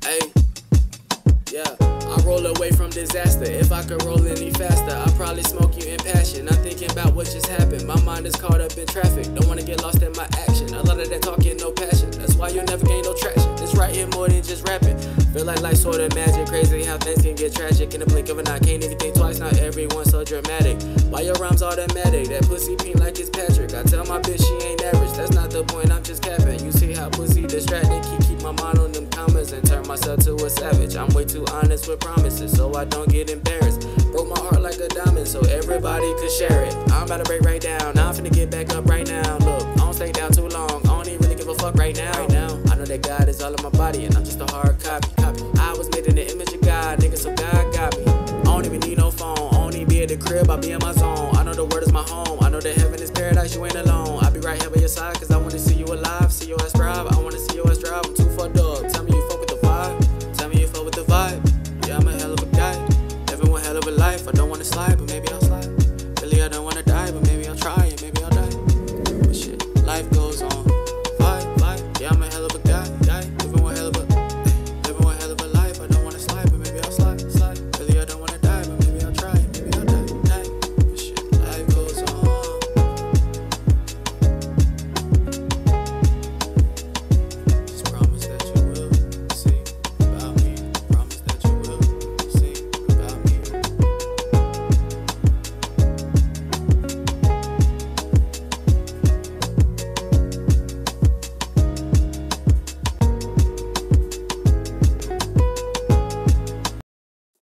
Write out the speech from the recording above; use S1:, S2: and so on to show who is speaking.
S1: Hey, yeah, I roll away from disaster. If I could roll any faster, I'd probably smoke you in passion. I'm thinking about what just happened. My mind is caught up in traffic. Don't wanna get lost in my action. A lot of that talking, no passion. That's why you'll never gain no traction. This right here more than just rapping. Feel like life's sort of magic. Crazy how things can get tragic in the blink of an eye. Can't even think twice, not everyone's so dramatic. Why your rhymes automatic? That pussy pink like it's Patrick. I tell my bitch she ain't average. That's not the point, I'm just capping. You see how pussy distracted. Keep my mind on them comments and turn myself to a savage. I'm way too honest with promises, so I don't get embarrassed. Broke my heart like a diamond, so everybody could share it. I'm about to break right down. Now I'm finna get back up right now. Look, I don't stay down too long. I don't even really give a fuck right now. I know that God is all in my body, and I'm just a hard copy. I was made in the image of God, nigga, so God got me. I don't even need no phone. I don't even be at the crib, I be in my zone. I know the word is my home. I know that heaven is paradise, you ain't alone. I be right here by your side, cause I wanna see you alive.